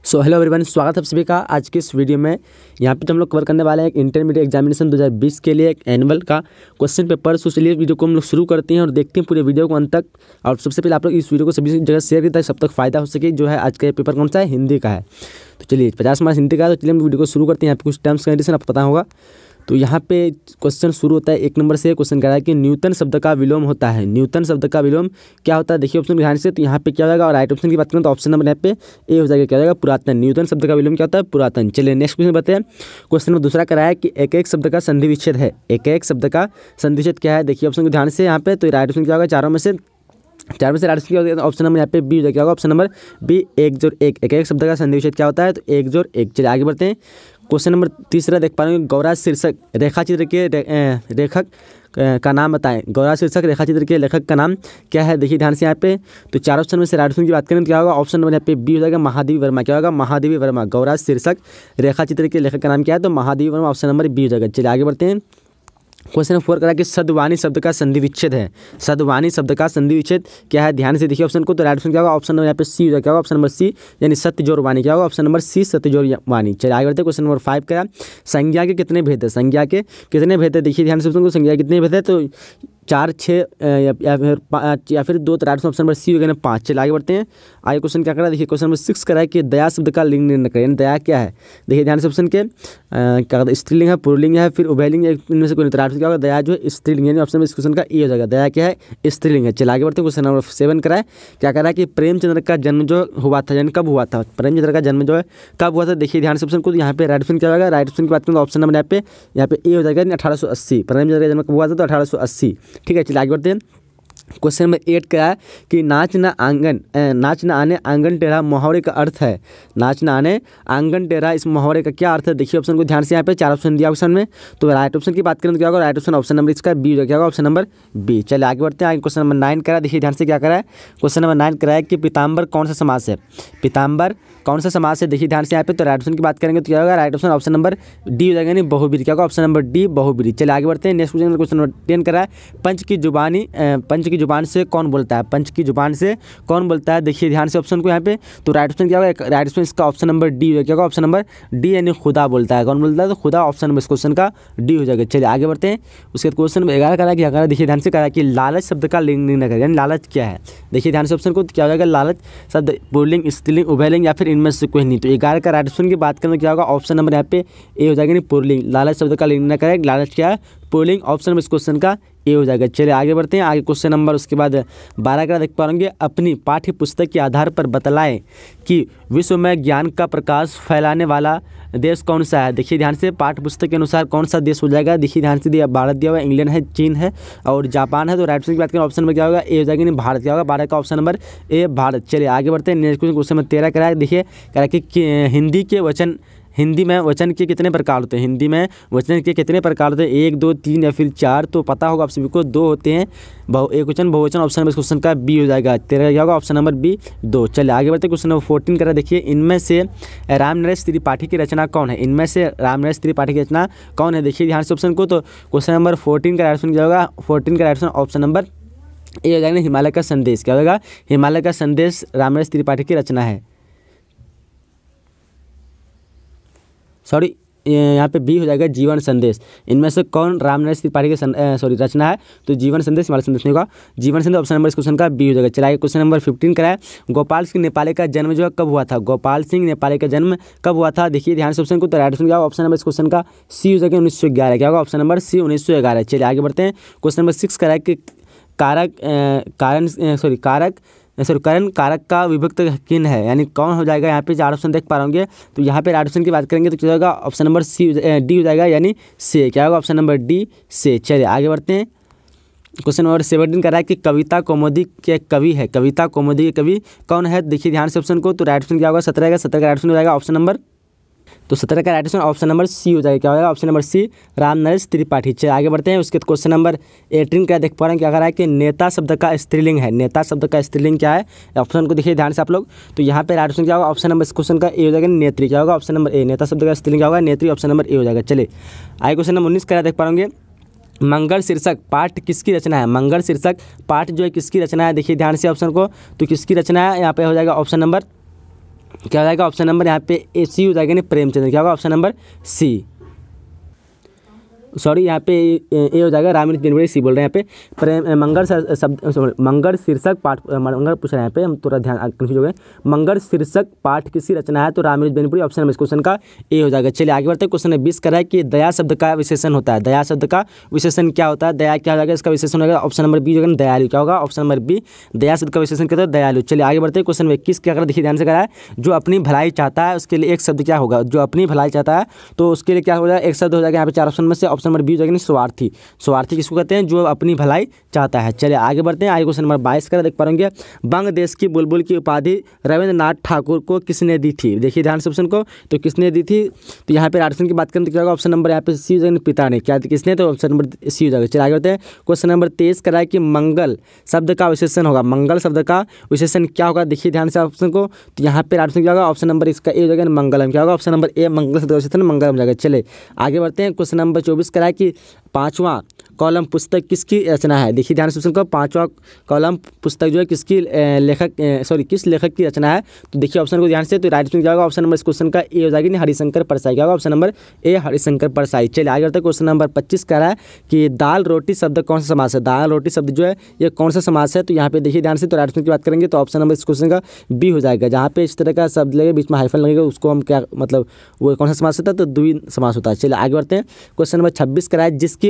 So hello everyone, स्वागत है आप सभी का आज की इस वीडियो में। यहाँ पे हम लोग कवर करने वाले हैं एक इंटरमीडिएट एग्जामिनेशन 2020 के लिए एक एनुअल का क्वेश्चन पेपर। सो चलिए वीडियो को हम लोग शुरू करते हैं और देखते हैं पूरे वीडियो को अंत तक। और सबसे पहले आप लोग इस वीडियो को सभी जगह शेयर करें ताकि सब तक फायदा हो सके। जो है आज का पेपर कौन सा है, हिंदी का है। तो चलिए 50 मार्क्स हिंदी का है। तो चलिए हम वीडियो को शुरू करते हैं। यहाँ पे कुछ टर्म्स कंडीशन आपको पता होगा। तो यहाँ पे क्वेश्चन शुरू होता है 1 नंबर से। क्वेश्चन कह रहा है कि न्यूटन शब्द का विलोम होता है। न्यूटन शब्द का विलोम क्या होता है, देखिए ऑप्शन ध्यान से। तो यहाँ पे क्या हो जाएगा, और राइट ऑप्शन की बात करें तो ऑप्शन नंबर यहाँ पे ए हो जाएगा। क्या हो जाएगा, पुरातन। न्यूटन शब्द का विलोम क्या होता है, पुरातन। चलिए नेक्स्ट क्वेश्चन बताते हैं। क्वेश्चन नंबर दूसरा करा है कि एक एक शब्द का संधि विच्छेद है। एक एक शब्द का संधि विच्छेद क्या है, देखिए ऑप्शन को ध्यान से। यहाँ पे तो राइट ऑप्शन क्या होगा, चार में से राइट ऑप्शन ऑप्शन नंबर यहाँ पे बी हो जाएगा। क्या होगा ऑप्शन नंबर बी, 1 जोड़ 1। एक एक शब्द का संधि विच्छेद क्या होता है, तो 1 जोड़ 1। चलिए आगे बढ़ते हैं। क्वेश्चन नंबर तीसरा देख पा रहे हैं, गौरा शीर्षक रेखाचित्र के लेखक का नाम बताएं। गौरा शीर्षक रेखाचित्र के लेखक का नाम क्या है, देखिए ध्यान से यहाँ पे। तो चार ऑप्शन में से राइट ऑप्शन की बात करें तो क्या होगा, ऑप्शन नंबर यहाँ पे बी हो जाएगा, महादेवी वर्मा। क्या होगा, महादेवी वर्मा। गौरा शीर्षक रेखाचित्र के लेखक का नाम क्या है, तो Mahadevi Verma. Option number B हो जाएगा। चलिए आगे बढ़ते हैं। क्वेश्चन नंबर 4 करा कि सद्वानी शब्द का संधि विच्छेद है। सद्वानी शब्द का संधि विच्छेद क्या है, ध्यान से देखिए ऑप्शन को। तो राइट ऑप्शन क्या होगा, ऑप्शन नंबर यहाँ पे सी हो जाएगा। क्या होगा, ऑप्शन नंबर सी यानी सत्य जोड़ वाणी। क्या होगा, ऑप्शन नंबर सी, सत्य जोड़ वाणी। चलिए आगे बढ़ते हैं। क्वेश्चन नंबर 5 करा संज्ञा के कितने भेद है। संज्ञा के कितने भेद है, देखिए ध्यान से ऑप्शन को। संज्ञा कितने भेद है, तो 4, 6 या फिर 2। तो राइट ऑप्शन नंबर सी हो गया ना 5। चलिए आगे बढ़ते हैं। आगे क्वेश्चन क्या करा, देखिए क्वेश्चन नंबर 6 करा है कि दया शब्द का लिंग निर्णय करें। दया क्या है, देखिए ध्यान से ऑप्शन के क्या कहते हैं, स्त्रीलिंग है, पुल्लिंग है, फिर उभयलिंग है, इनमें से कोई नहीं। राइट क्या होगा, दया जो है स्त्रीलिंग है। ऑप्शन में इस क्वेश्चन का ए हो जाएगा। दया क्या है, स्त्रीलिंग है। चलिए आगे बढ़ते हैं। क्वेश्चन नंबर 7 करा है, क्या करा है कि प्रेमचंद्र का जन्म जो हुआ था, यानी कब हुआ था, प्रेमचंद्र का जन्म जो है कब हुआ था, देखिए ध्यान से ऑप्शन को। यहाँ पे राइट ऑप्शन क्या होगा, राइट ऑप्शन की बात करें तो ऑप्शन नंबर यहाँ पे ए हो जाएगा, 1880। प्रेमचंद्र का जन्म कब हुआ था, तो 1880। ठीक है, चलिए आगे बढ़ते हैं। क्वेश्चन नंबर 8 का है कि नाच न आने आंगन टेढ़ा मुहावरे का अर्थ है। नाच न आने आंगन टेढ़ा, इस मुहावरे का क्या अर्थ है, देखिए ऑप्शन को ध्यान से। यहाँ पे 4 ऑप्शन दिया ऑप्शन में। तो राइट ऑप्शन की बात करें तो क्या होगा, राइट ऑप्शन नंबर इसका बी हो जाएगा। क्या होगा, ऑप्शन नंबर बी। चलिए आगे बढ़ते हैं। आगे क्वेश्चन नंबर 9 करा, देखिए ध्यान से क्या करा है। क्वेश्चन नंबर 9 करा है कि पीताम्बर कौन सा समास है। पीताम्बर कौन सा समास है, देखिए ध्यान से यहाँ पे। तो राइट ऑप्शन की बात करेंगे तो क्या होगा, right option option number D हो जाएगा, नहीं बहुब्रीहि। क्या होगा, ऑप्शन नंबर डी, बहुब्रीहि। चलिए आगे बढ़ते हैं। नेक्स्ट क्वेश्चन नंबर 10 करा है, पंच की जुबान से कौन बोलता है। पंच की जुबान से कौन बोलता है, देखिए ध्यान से ऑप्शन को यहाँ पे। तो राइट ऑप्शन क्या होगा, राइट ऑप्शन इसका ऑप्शन नंबर डी हो। क्या होगा, ऑप्शन नंबर डी यानी खुदा बोलता है। कौन बोलता है, तो खुदा। ऑप्शन नंबर इस क्वेश्चन का डी हो जाएगा। चलिए आगे बढ़ते हैं। उसके बाद क्वेश्चन नंबर 11 करा क्या करा, देखिए ध्यान से करा कि लालच शब्द का लिंग निर्णय करें। यानी लालच क्या है, देखिए ध्यान से ऑप्शन को। क्या हो जाएगा, लालच शब्द पुल्लिंग, स्त्रीलिंग, उभयलिंग या फिर इनमें से कोई नहीं। तो 11 का राइट ऑप्शन की बात करें तो क्या होगा, ऑप्शन नंबर यहाँ पे ए हो जाएगा, नहीं पुल्लिंग। लालच शब्द का लिंग निर्णय करें, लालच क्या है, पुल्लिंग। ऑप्शन नंबर इस क्वेश्चन का ए हो जाएगा। चलिए आगे बढ़ते हैं। आगे क्वेश्चन नंबर उसके बाद 12 का देख पाएंगे, अपनी पाठ्य पुस्तक के आधार पर बतलाएं कि विश्व में ज्ञान का प्रकाश फैलाने वाला देश कौन सा है। देखिए ध्यान से, पाठ्य पुस्तक के अनुसार कौन सा देश हो जाएगा, देखिए ध्यान से दिया, भारत दिया हुआ है, इंग्लैंड है, चीन है और जापान है। तो राइट ऑप्शन की बात करें ऑप्शन नंबर क्या होगा, ए हो जाएगा, नहीं भारत। क्या होगा, 12 का ऑप्शन नंबर ए, भारत। चलिए आगे बढ़ते हैं। नेक्स्ट क्वेश्चन नंबर 13 करा है, देखिए कह रहा है कि हिंदी में वचन के कितने प्रकार होते हैं। हिंदी में वचन के कितने प्रकार होते हैं, 1, 2, 3 या फिर 4। तो पता होगा आप सभी को 2 होते हैं, एक वचन बहुवचन। ऑप्शन नंबर इस क्वेश्चन का बी हो जाएगा। 13 क्या होगा, ऑप्शन नंबर बी, 2। चलिए आगे बढ़ते हैं। क्वेश्चन नंबर 14 करा, देखिए इनमें से रामनरेश त्रिपाठी की रचना कौन है। इनमें से रामनरेश त्रिपाठी की रचना कौन है, देखिए ध्यान से ऑप्शन को। तो क्वेश्चन नंबर 14 का राइट ऑप्शन क्या होगा, 14 का right option option number A हो जाएगा, हिमालय का संदेश। क्या होगा, हिमालय का संदेश रामनरेश त्रिपाठी की रचना है। सॉरी, यहाँ पे बी हो जाएगा, जीवन संदेश। इनमें से कौन रामनरेश त्रिपाठी की रचना है, तो जीवन संदेश, हिमालय संदेश नहीं होगा, जीवन संदेश। ऑप्शन नंबर इस क्वेश्चन का बी हो जाएगा। चलिए क्वेश्चन नंबर 15 करा है, गोपाल सिंह नेपाली का जन्म जो है कब हुआ था। गोपाल सिंह नेपाली का जन्म कब हुआ था, देखिए ध्यान से ऑप्शन को। तो राइट ऑप्शन क्या होगा, ऑप्शन नंबर इस क्वेश्चन का सी हो जाएगा, 1911। क्या होगा, ऑप्शन नंबर सी, 1911। चलिए आगे बढ़ते हैं। क्वेश्चन नंबर 6 करा है कि करण कारक का विभक्त किन है, यानी कौन हो जाएगा। यहाँ पे 4 ऑप्शन देख पा रहे। तो यहाँ पे राइट ऑप्शन की बात करेंगे तो क्या होगा, ऑप्शन नंबर सी, डी हो जाएगा, यानी से। क्या होगा, ऑप्शन नंबर डी, से। चलिए आगे बढ़ते हैं। क्वेश्चन नंबर 17 करा है कि कविता कौमुदी के कवि है। कविता कौमुदी के कवि कौन है, देखिए ध्यान से ऑप्शन को। तो राइट ऑप्शन क्या होगा, 17 का। 17 का राइट ऑप्शन हो जाएगा ऑप्शन नंबर, तो 17 का right option option number C हो जाएगा। क्या होगा, option number C, Ramnaresh Tripathi. चलिए आगे बढ़ते हैं। उसके क्वेश्चन नंबर 18 क्या देख पा रहे हैं, क्या कह रहा है कि नेता शब्द का स्त्रीलिंग है। नेता शब्द का स्त्रीलिंग क्या है, ऑप्शन को देखिए ध्यान से आप लोग। तो यहाँ पे राइट ऑप्शन क्या होगा, ऑप्शन नंबर इस क्वेश्चन का ए हो जाएगा, नेत्री। क्या होगा, ऑप्शन नंबर ए, नेता शब्द का स्त्रीलिंग क्या होगा, नेत्री। ऑप्शन नंबर ए हो जाएगा। चलिए आगे क्वेश्चन नंबर 19 क्या देख पा रहे, मंगल शीर्षक पाठ किसकी रचना है। मंगल शीर्षक पाठ जो है किसकी रचना है, देखिए ध्यान से ऑप्शन को। तो किसकी रचना है, यहाँ पे हो जाएगा ऑप्शन नंबर क्या हो जाएगा ऑप्शन नंबर यहाँ पे ए सी हो जाएगा, नहीं प्रेमचंद्र, क्या होगा ऑप्शन नंबर सी, सॉरी यहाँ पे ए हो जाएगा रामानुज बेनबुड़े, सी बोल रहे हैं यहाँ पे। प्रेम मंगल शब्द मंगल शीर्षक पाठ, मंगल पूछ रहे हैं यहाँ पे, हम थोड़ा ध्यान कंफ्यूज हो गए। मंगल शीर्षक पाठ किसी रचना है, तो रामानुज बेनबुड़े, ऑप्शन नंबर इस क्वेश्चन का ए हो जाएगा। चलिए आगे बढ़ते हैं। क्वेश्चन 20 कर रहा है कि दया शब्द का विशेषण होता है, दया शब्द का विशेषण क्या होता है, दया क्या हो जाएगा, इसका विशेषण होगा ऑप्शन नंबर बी होगा, दयालु, क्या होगा ऑप्शन नंबर बी, दया शब्द का विशेषण क्या होता है, दयालु। चलिए आगे बढ़ते हैं। क्वेश्चन 21 क्या कर देखिए ध्यान से करा है, जो अपनी भलाई चाहता है उसके लिए एक शब्द क्या होगा, जो अपनी भलाई चाहता है तो उसके लिए क्या हो जाएगा, एक शब्द हो जाएगा यहाँ पे 4 ऑप्शन में से, ऑप्शन नंबर बी हो जाएगा स्वार्थी। स्वार्थी किसको कहते हैं, जो अपनी भलाई चाहता है। चलिए आगे बढ़ते हैं। आगे क्वेश्चन नंबर 22 कर देख पाएंगे, बंग देश की बुलबुल की उपाधि रविंद्रनाथ ठाकुर को किसने दी थी, देखिए ध्यान से ऑप्शन को, तो किसने दी थी, तो यहाँ पे राजस्थान की बात करें तो क्या होगा ऑप्शन नंबर यहाँ पे सी हो जाएगा, पिता ने, क्या किसने, तो ऑप्शन नंबर सी हो जाएगा। चलिए आगे बढ़ते हैं। क्वेश्चन नंबर 23 कराए कि मंगल शब्द का विशेषण होगा, मंगल शब्द का विशेषण क्या होगा, देखिए ध्यान से ऑप्शन को, तो यहाँ पे राजस्थान क्या होगा ऑप्शन नंबर इसका ए हो जाएगा, मंगलम, क्या होगा ऑप्शन नंबर ए, मंगल शब्द का विशेषण मंगलम हो जाएगा। चले आगे बढ़ते हैं। क्वेश्चन नंबर 24 कराए कि 5वां कॉलम पुस्तक किसकी रचना है, देखिए ध्यान से ऑप्शन को, 5वां कॉलम पुस्तक जो है किसकी किस लेखक की रचना है, तो देखिए ऑप्शन को ध्यान से, तो राइट में क्या होगा ऑप्शन नंबर इस क्वेश्चन का ए हो जाएगी, हरिशंकर परसाई, क्या होगा option number A, Harishankar Parsai. चलिए आगे बढ़ते हैं। क्वेश्चन नंबर 25 कह रहा है कि दाल रोटी शब्द कौन सा समास है, दाल रोटी शब्द जो है ये कौन सा समास है, तो यहाँ पे देखिए ध्यान से, तो राइट में की बात करेंगे तो ऑप्शन नंबर इस क्वेश्चन का बी हो जाएगा, जहाँ पे इस तरह का शब्द लगेगा बीच में हाइफन लगेगा उसको हम क्या मतलब वो कौन सा समास होता है, तो द्विवचन समास होता है। चलिए आगे बढ़ते हैं। क्वेश्चन नंबर 26 कह रहा है, जिसकी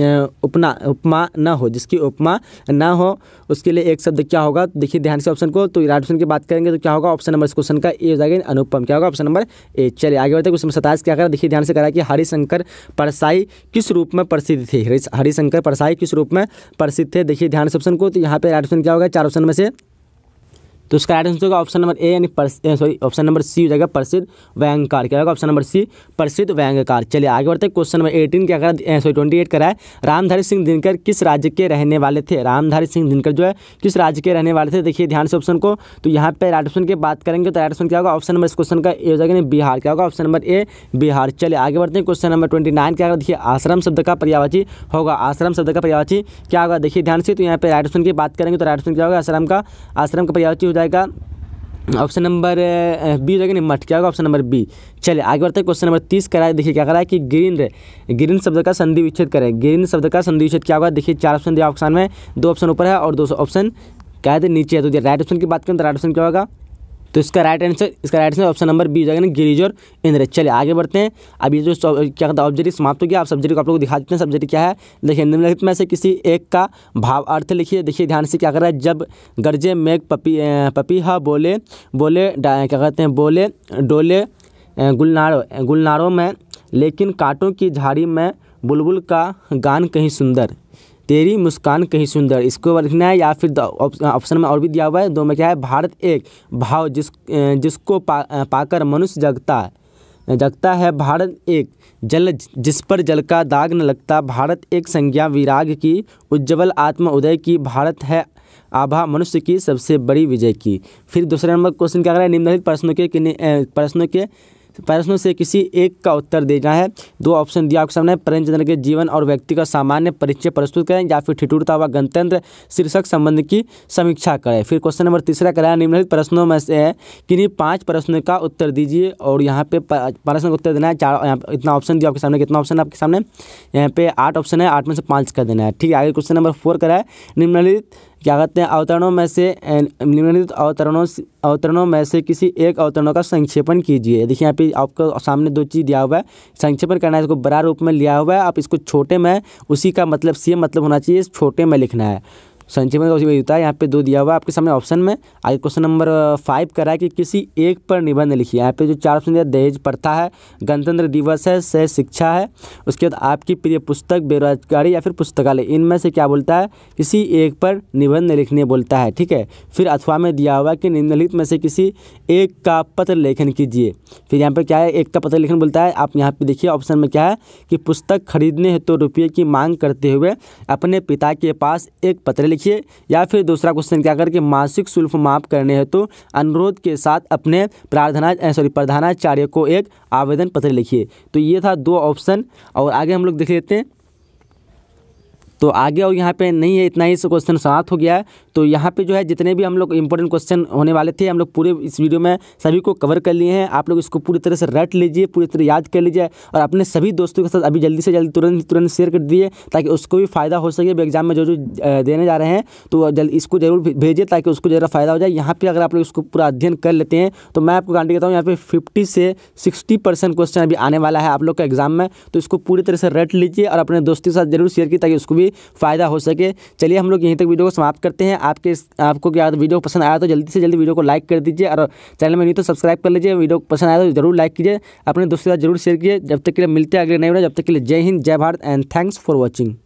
उपमा न हो, जिसकी उपमा न हो उसके लिए एक शब्द क्या होगा, देखिए ध्यान से ऑप्शन को, तो राइट ऑप्शन की बात करेंगे तो क्या होगा ऑप्शन नंबर इस क्वेश्चन का ए हो जाएगा, अनुपम, क्या होगा ऑप्शन नंबर ए। चलिए आगे बढ़ते हैं। क्वेश्चन 27 क्या करा, देखिए ध्यान से करा कि हरिशंकर परसाई किस रूप में प्रसिद्ध थे, हरिशंकर परसाई किस रूप में प्रसिद्ध थे, देखिए ध्यान से ऑप्शन को, तो यहाँ पे राइट ऑप्शन क्या होगा 4 ऑप्शन में से, तो उसका राइट आंसर होगा ऑप्शन नंबर ए यानी ऑप्शन नंबर सी हो जाएगा, प्रसिद्ध व्यंग्यकार, क्या होगा ऑप्शन नंबर सी, प्रसिद्ध व्यंग्यकार। चलिए आगे बढ़ते हैं। क्वेश्चन नंबर 18 क्या करा 28 करा है, रामधारी सिंह दिनकर किस राज्य के रहने वाले थे, रामधारी सिंह दिनकर जो है किस राज्य के रहने वाले थे, देखिए ध्यान से ऑप्शन को, तो यहाँ पे राइट ऑप्शन की बात करेंगे तो राइट ऑप्शन क्या होगा ऑप्शन नंबर इस क्वेश्चन का ए हो जाएगा, बिहार, क्या होगा ऑप्शन नंबर ए, बिहार। चलिए आगे बढ़ते हैं। क्वेश्चन नंबर 29 क्या होगा, देखिए आश्रम शब्द का पर्यायवाची होगा, आश्रम शब्द का पर्यायवाची क्या होगा, देखिए ध्यान से, तो यहाँ पे राइट ऑप्शन की बात करेंगे तो राइट ऑप्शन क्या होगा आश्रम का पर्यायवाची हो जाएगा ऑप्शन नंबर बी हो जाएगा, मठ, क्या होगा ऑप्शन नंबर बी। चलिए आगे बढ़ते हैं। क्वेश्चन नंबर 30 करा है, देखिए क्या करा है कि गिरिन शब्द का संधि विच्छेद करें, गिरिन शब्द का संधि विच्छेद क्या होगा, देखिए 4 ऑप्शन दिया ऑप्शन में, 2 ऑप्शन ऊपर है और 2 ऑप्शन क्या है नीचे है, तो राइट ऑप्शन की बात करें तो राइट ऑप्शन क्या होगा, तो इसका right answer option number B हो जाएगा, गिरिज और इंद्र। चलिए आगे बढ़ते हैं। अब ये जो क्या कहता है ऑब्जेक्टिव समाप्त हो गया, आप सब्जेक्ट को आप लोग को दिखा देते हैं, सब्जेक्ट क्या है, देखिए निम्नलिखित में से किसी एक का भाव अर्थ लिखिए, देखिए ध्यान से क्या कर रहा है, जब गरजे मेघ पपीहा बोले क्या कहते हैं बोले डोले गुलनारों में, लेकिन कांटों की झाड़ी में बुलबुल का गान कहीं सुंदर, तेरी मुस्कान कहीं सुंदर, इसको लिखना है, या फिर ऑप्शन में और भी दिया हुआ है 2 में क्या है, भारत एक भाव जिसको पाकर मनुष्य जगता है, भारत एक जल जिस पर जल का दाग न लगता, भारत एक संज्ञा विराग की उज्ज्वल आत्म उदय की, भारत है आभा मनुष्य की सबसे बड़ी विजय की। फिर दूसरे नंबर क्वेश्चन क्या कर रहा है, निम्नलिखित प्रश्नों से किसी एक का उत्तर देना है, 2 ऑप्शन दिया आपके सामने, प्रेमचंद्र के जीवन और व्यक्ति का सामान्य परिचय प्रस्तुत करें, या फिर ठिठुरता व गणतंत्र शीर्षक संबंध की समीक्षा करें। फिर क्वेश्चन नंबर 3 कराया, निम्नलिखित प्रश्नों में से किन्हीं 5 प्रश्नों का उत्तर दीजिए, और यहाँ पे प्रश्न का उत्तर देना है 4, यहाँ पे इतना ऑप्शन दिया आपके सामने, कितना ऑप्शन है आपके सामने, यहाँ पे 8 ऑप्शन है, 8 में से 5 का देना है, ठीक है। आगे क्वेश्चन नंबर 4 कराया, निम्नलिखित क्या कहते हैं निम्नलिखित अवतरणों में से किसी एक अवतरणों का संक्षेपण कीजिए, देखिए यहाँ पे आपको सामने 2 चीज़ दिया हुआ है, संक्षेपण करना है, इसको बड़ा रूप में लिया हुआ है, आप इसको छोटे में उसी का मतलब सेम मतलब होना चाहिए, छोटे में लिखना है, संक्षेपण का उसी में होता है, यहाँ पे 2 दिया हुआ है आपके सामने ऑप्शन में। आगे क्वेश्चन नंबर 5 करा है कि किसी एक पर निबंध लिखिए, यहाँ पे जो 4 ऑप्शन दिया, दहेज प्रथा है, गणतंत्र दिवस है, सह शिक्षा है, उसके बाद आपकी प्रिय पुस्तक, बेरोजगारी, या फिर पुस्तकालय, इनमें से क्या बोलता है, किसी एक पर निबंध लिखने बोलता है, ठीक है। फिर अथवा में दिया हुआ कि निम्नलिखित में से किसी एक का पत्र लेखन कीजिए, फिर यहाँ पे क्या है, एक का पत्र लेखन बोलता है, आप यहाँ पे देखिए ऑप्शन में क्या है कि पुस्तक खरीदने हेतु रुपये की मांग करते हुए अपने पिता के पास एक पत्र लिखिए, या फिर दूसरा क्वेश्चन क्या करके मासिक शुल्क माफ करने हेतु अनुरोध के साथ अपने प्रधानाचार्य को एक आवेदन पत्र लिखिए। तो ये था 2 ऑप्शन, और आगे हम लोग देख लेते हैं। तो आगे और यहाँ पे नहीं है, इतना ही से क्वेश्चन समाप्त हो गया है। तो यहाँ पे जो है जितने भी हम लोग इंपॉर्टेंट क्वेश्चन होने वाले थे हम लोग पूरे इस वीडियो में सभी को कवर कर लिए हैं। आप लोग इसको पूरी तरह से रट लीजिए, पूरी तरह याद कर लीजिए और अपने सभी दोस्तों के साथ अभी जल्दी से जल्दी तुरंत शेयर कर दीजिए ताकि उसको भी फ़ायदा हो सके। एग्जाम में जो देने जा रहे हैं तो इसको जरूर भेजिए ताकि उसको ज़रा फ़ायदा हो जाए। यहाँ पे अगर आप लोग इसको पूरा अध्ययन कर लेते हैं तो मैं आपको गारंटी देता हूँ यहाँ पे 50 से 60% क्वेश्चन अभी आने वाला है आप लोग का एग्जाम में। तो इसको पूरी तरह से रट लीजिए और अपने दोस्तों के साथ जरूर शेयर कीजिए ताकि उसको भी फ़ायदा हो सके। चलिए हम लोग यहीं तक वीडियो को समाप्त करते हैं। आपको क्या वीडियो पसंद आया तो जल्दी से जल्दी वीडियो को लाइक कर दीजिए और चैनल में नहीं तो सब्सक्राइब कर लीजिए। वीडियो पसंद आया तो जरूर लाइक कीजिए, अपने दोस्तों के साथ जरूर शेयर कीजिए। जब तक के लिए मिलते हैं अगले नए वीडियो, जब तक के लिए जय हिंद, जय Bharat and thanks for watching.